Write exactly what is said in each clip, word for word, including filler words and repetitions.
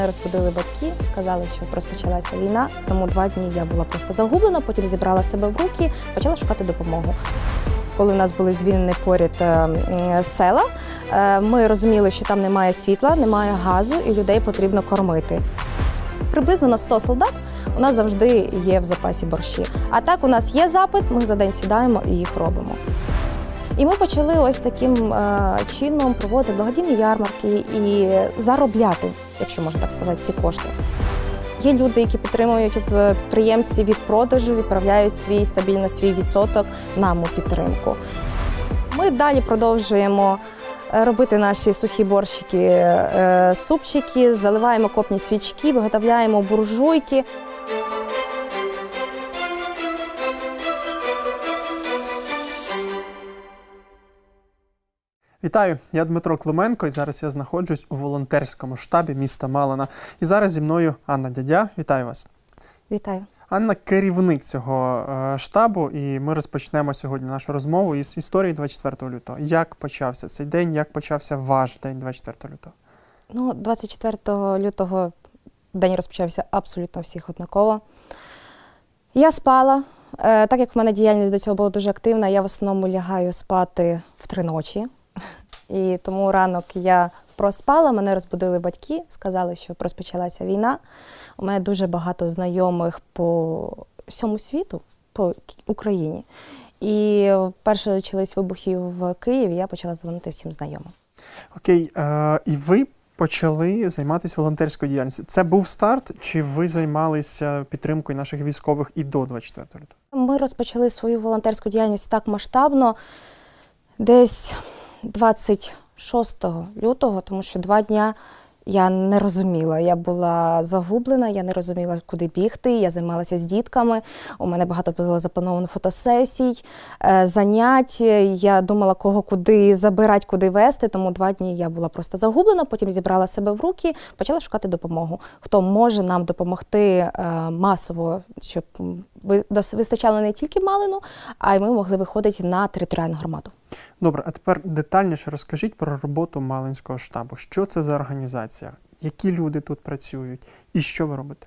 Мене розбудили батьки, сказали, що розпочалася війна, тому два дні я була просто загублена, потім зібрала себе в руки, почала шукати допомогу. Коли в нас були звільнені поряд села, ми розуміли, що там немає світла, немає газу і людей потрібно кормити. Приблизно на сто солдат у нас завжди є в запасі борщі. А так у нас є запит, ми за день сідаємо і їх робимо. І ми почали ось таким е, чином проводити благодійні ярмарки і заробляти, якщо можна так сказати, ці кошти. Є люди, які підтримують підприємці від продажу, відправляють свій стабільно свій відсоток нам у підтримку. Ми далі продовжуємо робити наші сухі борщики, е, супчики, заливаємо копні свічки, виготовляємо буржуйки. Вітаю, я Дмитро Клименко і зараз я знаходжусь у волонтерському штабі міста Малина. І зараз зі мною Анна Дядя. Вітаю вас. Вітаю. Анна – керівник цього штабу, і ми розпочнемо сьогодні нашу розмову із історії двадцять четвертого лютого. Як почався цей день, як почався ваш день двадцять четвертого лютого? Ну, двадцять четвертого лютого день розпочався абсолютно всіх однаково. Я спала. Так як в мене діяльність до цього була дуже активна, я в основному лягаю спати в три ночі. І тому ранок я проспала, мене розбудили батьки, сказали, що розпочалася війна. У мене дуже багато знайомих по всьому світу, по Україні. І перше почались вибухи в Києві, я почала дзвонити всім знайомим. Окей, е, і ви почали займатися волонтерською діяльністю. Це був старт, чи ви займалися підтримкою наших військових і до двадцять четвертого лютого? Ми розпочали свою волонтерську діяльність так масштабно десь двадцять шостого лютого, тому що два дня я не розуміла. Я була загублена, я не розуміла, куди бігти, я займалася з дітками, у мене багато було заплановано фотосесій, занять, я думала, кого куди забирати, куди вести, тому два дні я була просто загублена, потім зібрала себе в руки, почала шукати допомогу. Хто може нам допомогти масово, щоб вистачало не тільки Малину, а й ми могли виходити на територіальну громаду. Добре, а тепер детальніше розкажіть про роботу Малинського штабу. Що це за організація? Які люди тут працюють? І що ви робите?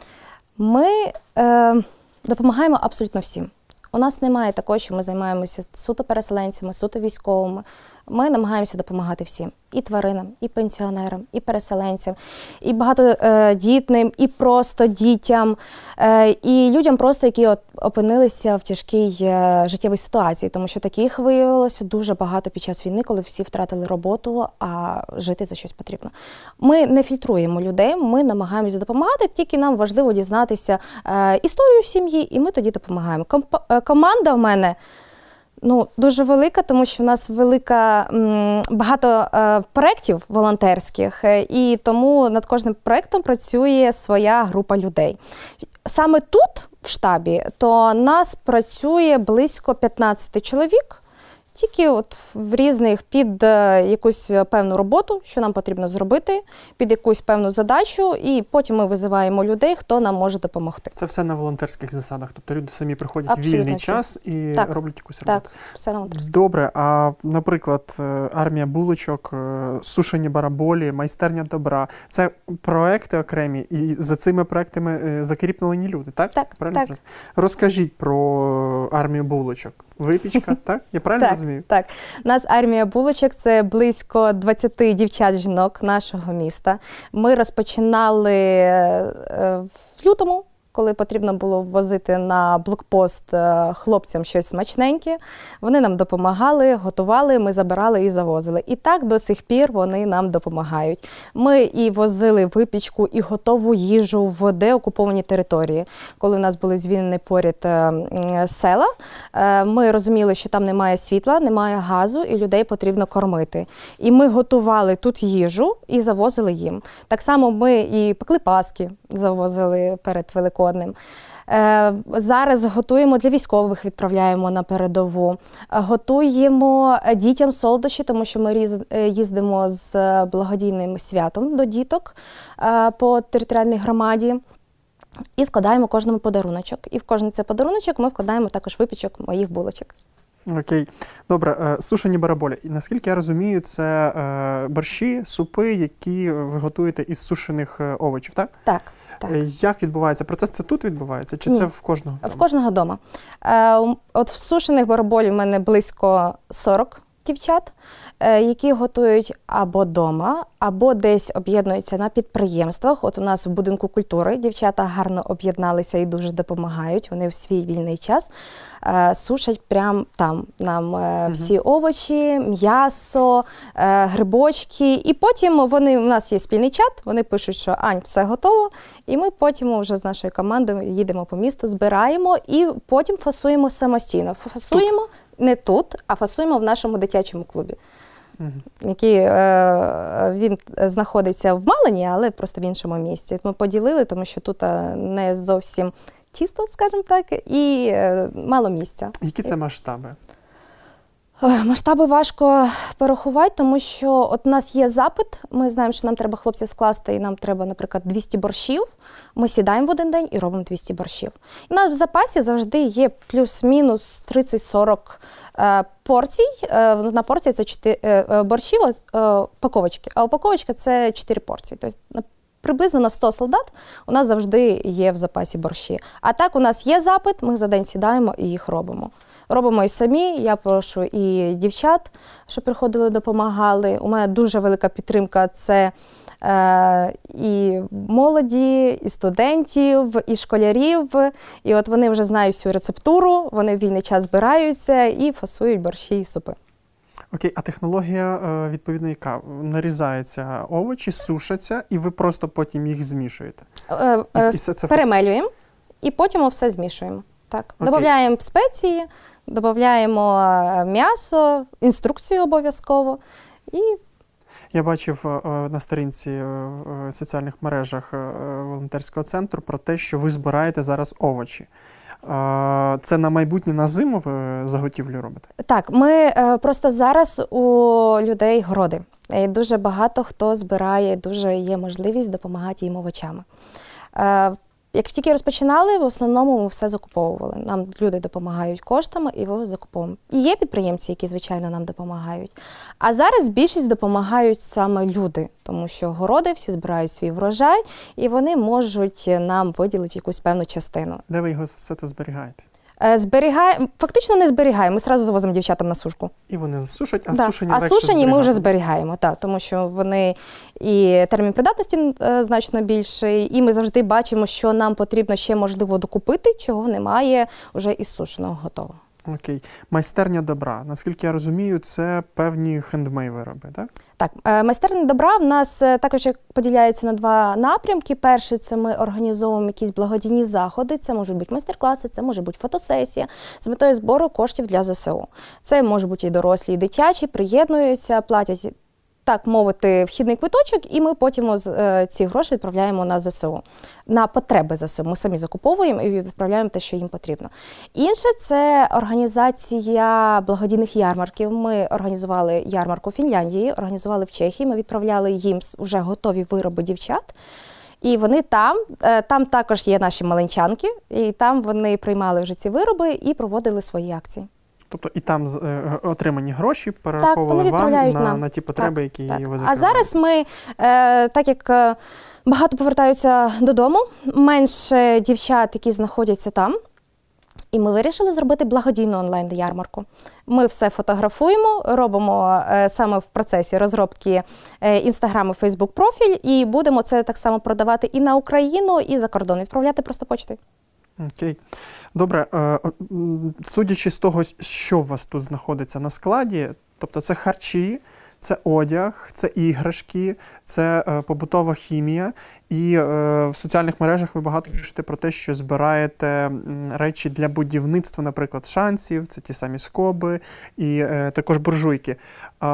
Ми е, допомагаємо абсолютно всім. У нас немає такого, що ми займаємося суто переселенцями, суто військовими. Ми намагаємося допомагати всім. І тваринам, і пенсіонерам, і переселенцям, і багатодітним, і просто дітям, і людям, просто, які опинилися в тяжкій життєвій ситуації. Тому що таких виявилося дуже багато під час війни, коли всі втратили роботу, а жити за щось потрібно. Ми не фільтруємо людей, ми намагаємося допомагати, тільки нам важливо дізнатися історію сім'ї, і ми тоді допомагаємо. Команда в мене Ну, дуже велика, тому що в нас велика, багато е, проєктів волонтерських, і тому над кожним проєктом працює своя група людей. Саме тут, в штабі, то нас працює близько п'ятнадцять чоловік, тільки от в різних під якусь певну роботу, що нам потрібно зробити, під якусь певну задачу, і потім ми визиваємо людей, хто нам може допомогти. Це все на волонтерських засадах? Тобто люди самі приходять в Абсолютно вільний всі. час і Так. роблять якусь роботу? Так, все на волонтерських. Добре, а, наприклад, армія булочок, сушені бараболі, майстерня добра – це проекти окремі, і за цими проектами закріплені люди, так? Так, правильно так. зрозумів? Розкажіть про армію булочок. Випічка, так? Я правильно так, розумію? Так, у нас армія булочок – це близько двадцять дівчат-жінок нашого міста. Ми розпочинали в лютому, коли потрібно було ввозити на блокпост хлопцям щось смачненьке. Вони нам допомагали, готували, ми забирали і завозили. І так до сих пір вони нам допомагають. Ми і возили випічку, і готову їжу в деокуповані території. Коли в нас були звільнені поряд села, ми розуміли, що там немає світла, немає газу, і людей потрібно кормити. І ми готували тут їжу і завозили їм. Так само ми і пекли паски, завозили перед Великоднем. Зараз готуємо для військових, відправляємо на передову. Готуємо дітям солодощі, тому що ми їздимо з благодійним святом до діток по територіальній громаді. І складаємо кожному подаруночок. І в кожен цей подаруночок ми вкладаємо також випічок моїх булочок. Окей. Добре, е, сушені бараболі. І наскільки я розумію, це е, борщі, супи, які ви готуєте із сушених е, овочів, так? Так, так. Е, Як відбувається процес? Це тут відбувається? Чи Ні. це в кожного? В кожного дома. Е, ум- от в сушених бараболів в мене близько сорок дівчат, е, які готують або дома, або десь об'єднуються на підприємствах. От у нас в будинку культури дівчата гарно об'єдналися і дуже допомагають. Вони в свій вільний час е, сушать прямо там нам е, всі овочі, м'ясо, е, грибочки. І потім вони, у нас є спільний чат, вони пишуть, що Ань, все готово. І ми потім вже з нашою командою їдемо по місту, збираємо і потім фасуємо самостійно. Фасуємо не тут, а фасуємо в нашому дитячому клубі, Мгм. який е, він знаходиться в Малині, але просто в іншому місці. Ми поділили, тому що тут е, не зовсім чисто, скажімо так, і е, мало місця. Які це масштаби? Ой, масштаби важко порахувати, тому що от у нас є запит, ми знаємо, що нам треба хлопців скласти, і нам треба, наприклад, двісті борщів. Ми сідаємо в один день і робимо двісті борщів. І у нас в запасі завжди є плюс-мінус тридцять-сорок е, порцій. Е, на порції це чотири е, борщів, е, упаковочки, а упаковочка – це чотири порції. Тобто на- приблизно на сто солдат у нас завжди є в запасі борщі. А так у нас є запит, ми за день сідаємо і їх робимо. Робимо і самі, я прошу і дівчат, що приходили, допомагали. У мене дуже велика підтримка – це е, і молоді, і студентів, і школярів. І от вони вже знають всю рецептуру, вони в вільний час збираються і фасують борщі і супи. Окей, а технологія, е, відповідно, яка? Нарізаються овочі, сушаться, і ви просто потім їх змішуєте? Е, І- е, і це- це перемелюємо і потім все змішуємо. Так. Окей. Додаємо спеції, додаємо е, м'ясо, інструкцію обов'язково. І Я бачив е, на сторінці е, е, соціальних мережах е, волонтерського центру про те, що ви збираєте зараз овочі. Е, Це на майбутнє, на зиму ви заготівлю робите? так, ми е, просто зараз у людей городи. І дуже багато хто збирає, дуже є можливість допомагати їм овочами. Е, Як тільки розпочинали, в основному ми все закуповували. Нам люди допомагають коштами і ми закуповуємо. І є підприємці, які, звичайно, нам допомагають. А зараз більшість допомагають саме люди, тому що городи всі збирають свій врожай, і вони можуть нам виділити якусь певну частину. Де ви його все це зберігаєте? Е, Зберігає... Фактично не зберігаємо, ми одразу завозимо дівчатам на сушку. І вони засушать, а Да. сушені а легше сушені ми вже зберігати. зберігаємо, так, тому що вони і термін придатності е, значно більший, і ми завжди бачимо, що нам потрібно ще, можливо, докупити, чого немає вже із сушеного готового. Окей. Майстерня добра. Наскільки я розумію, це певні хендмейд вироби, так? Так, е, майстерня добра в нас е, також поділяється на два напрямки. Перший – це ми організовуємо якісь благодійні заходи, це можуть бути майстер-класи, це може бути фотосесія з метою збору коштів для зе се у. Це може бути і дорослі, і дитячі, приєднуються, платять, так мовити, вхідний квиточок, і ми потім з- е, ці гроші відправляємо на зе се у, на потреби зе се у. Ми самі закуповуємо і відправляємо те, що їм потрібно. Інше – це організація благодійних ярмарків. Ми організували ярмарку в Фінляндії, організували в Чехії, ми відправляли їм с- вже готові вироби дівчат. І вони там, е, там також є наші маленчанки, і там вони приймали вже ці вироби і проводили свої акції. Тобто і там з- е, отримані гроші Так, перераховували вони вам відправляють на, нам. на ті потреби, які Так. ви А закриваєте. зараз ми, е, так як е, багато повертаються додому, менше дівчат, які знаходяться там, і ми вирішили зробити благодійну онлайн-ярмарку. Ми все фотографуємо, робимо е, саме в процесі розробки е, Інстаграм і Фейсбук профіль, і будемо це так само продавати і на Україну, і за кордон, відправляти просто почтою. Окей. Добре. е, м, Судячи з того, що у вас тут знаходиться на складі, тобто це харчі, це одяг, це іграшки, це е, побутова хімія. І е, в соціальних мережах ви багато пишете про те, що збираєте м, речі для будівництва, наприклад, шансів, це ті самі скоби і е, також буржуйки. Е,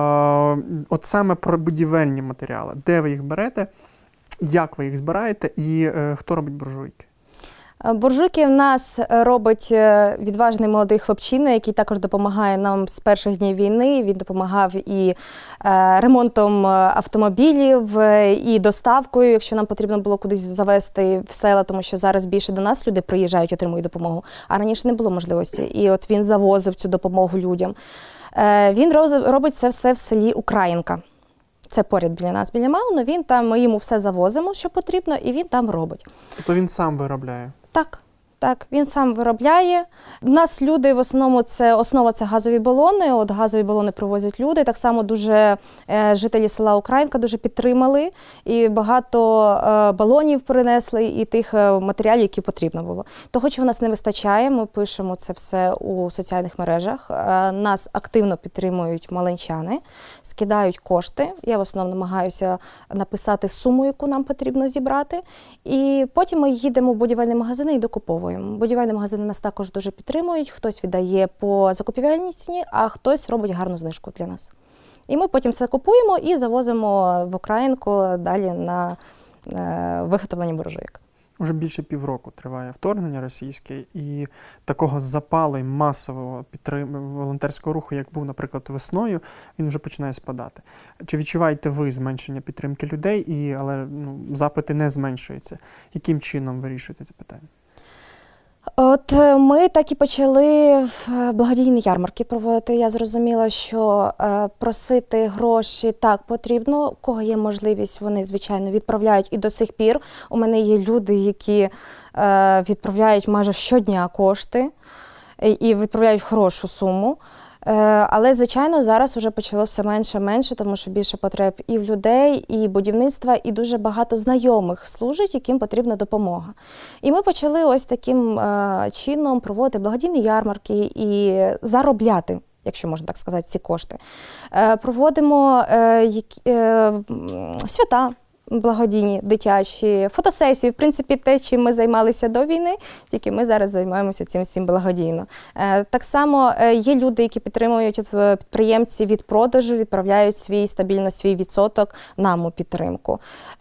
от саме про будівельні матеріали. Де ви їх берете, як ви їх збираєте і е, хто робить буржуйки? Буржуйки в нас робить відважний молодий хлопчина, який також допомагає нам з перших днів війни. Він допомагав і ремонтом автомобілів, і доставкою, якщо нам потрібно було кудись завезти в села, тому що зараз більше до нас люди приїжджають, отримують допомогу, а раніше не було можливості. І от він завозив цю допомогу людям. Він робить це все в селі Українка. Це поряд біля нас, біля Мауну. Він там, ми йому все завозимо, що потрібно, і він там робить. Тобто він сам виробляє? Так. Так, він сам виробляє. У нас люди в основному, це основа це газові балони. От газові балони привозять люди. Так само дуже е, жителі села Українка дуже підтримали. І багато е, балонів принесли і тих е, матеріалів, які потрібно було. Того, чого в нас не вистачає, ми пишемо це все у соціальних мережах. Е, нас активно підтримують малинчани, скидають кошти. Я в основному намагаюся написати суму, яку нам потрібно зібрати. І потім ми їдемо в будівельні магазини і докуповуємо. Будівельні магазини нас також дуже підтримують, хтось віддає по закупівельній ціні, а хтось робить гарну знижку для нас. І ми потім все купуємо і завозимо в Українку далі на е, виготовлення буржуйок. Уже більше півроку триває вторгнення російське, і такого запалу і масового підтрим... волонтерського руху, як був, наприклад, весною, він вже починає спадати. Чи відчуваєте ви зменшення підтримки людей, і, але ну, запити не зменшуються? Яким чином вирішуєте це питання? От ми так і почали в благодійні ярмарки проводити. Я зрозуміла, що е, просити гроші так потрібно. У кого є можливість, вони, звичайно, відправляють. І до сих пір у мене є люди, які е, відправляють майже щодня кошти і відправляють хорошу суму. Але, звичайно, зараз вже почало все менше-менше, тому що більше потреб і в людей, і будівництва, і дуже багато знайомих служить, яким потрібна допомога. І ми почали ось таким е, чином проводити благодійні ярмарки і заробляти, якщо можна так сказати, ці кошти. Е, проводимо е, які, е, свята благодійні, дитячі, фотосесії, в принципі, те, чим ми займалися до війни, тільки ми зараз займаємося цим всім благодійно. Так само є люди, які підтримують підприємці від продажу, відправляють свій стабільно свій відсоток нам у підтримку.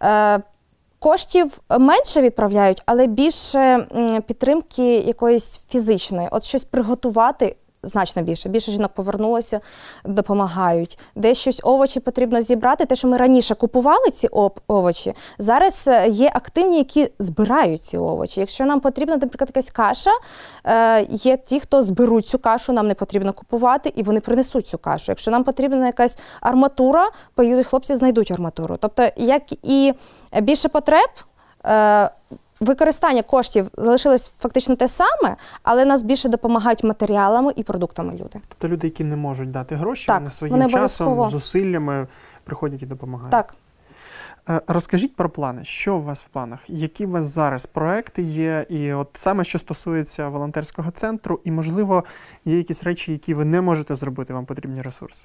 Коштів менше відправляють, але більше підтримки якоїсь фізичної. От щось приготувати значно більше. Більше жінок повернулося, допомагають. Десь щось овочі потрібно зібрати. Те, що ми раніше купували ці овочі, зараз є активні, які збирають ці овочі. Якщо нам потрібна, наприклад, якась каша, є ті, хто зберуть цю кашу, нам не потрібно купувати, і вони принесуть цю кашу. Якщо нам потрібна якась арматура, поїдуть хлопці, знайдуть арматуру. Тобто, як і більше потреб, використання коштів залишилось фактично те саме, але нас більше допомагають матеріалами і продуктами люди. Тобто люди, які не можуть дати гроші, так, вони своїм вони часом, зусиллями приходять і допомагають. Так. Розкажіть про плани. Що у вас в планах? Які у вас зараз проекти є? І от саме, що стосується волонтерського центру, і, можливо, є якісь речі, які ви не можете зробити, вам потрібні ресурси?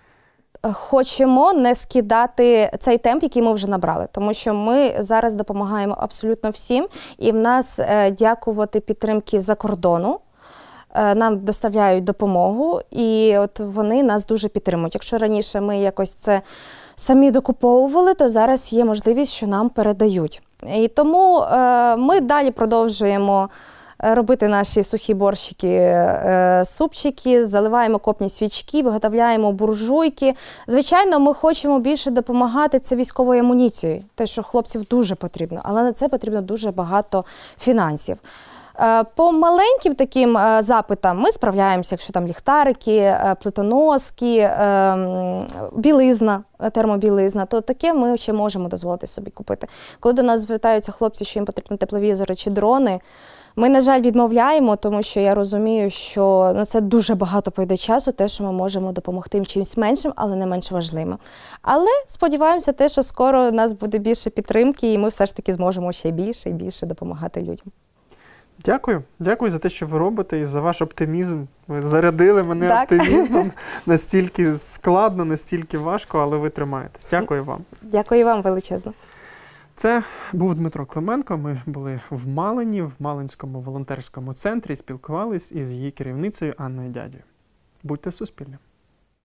Хочемо не скидати цей темп, який ми вже набрали, тому що ми зараз допомагаємо абсолютно всім, і в нас, дякувати підтримки за кордону, нам доставляють допомогу, і от вони нас дуже підтримують. Якщо раніше ми якось це самі докуповували, то зараз є можливість, що нам передають. І тому ми далі продовжуємо робити наші сухі борщики, супчики, заливаємо копні свічки, виготовляємо буржуйки. Звичайно, ми хочемо більше допомагати це військовою амуніцією, те, що хлопців дуже потрібно, але на це потрібно дуже багато фінансів. По маленьким таким запитам ми справляємося, якщо там ліхтарики, плитоноски, білизна, термобілизна, то таке ми ще можемо дозволити собі купити. Коли до нас звертаються хлопці, що їм потрібні тепловізори чи дрони, ми, на жаль, відмовляємо, тому що я розумію, що на це дуже багато пойде часу, те, що ми можемо допомогти їм чимось меншим, але не менш важливим. Але сподіваємося те, що скоро у нас буде більше підтримки, і ми все ж таки зможемо ще більше і більше допомагати людям. Дякую. Дякую за те, що ви робите, і за ваш оптимізм. Ви зарядили мене так. оптимізмом. Настільки складно, настільки важко, але ви тримаєтесь. Дякую вам. Дякую вам величезно. Це був Дмитро Клименко. Ми були в Малині, в Малинському волонтерському центрі, спілкувались із її керівницею Анною Дядєю. Будьте суспільним.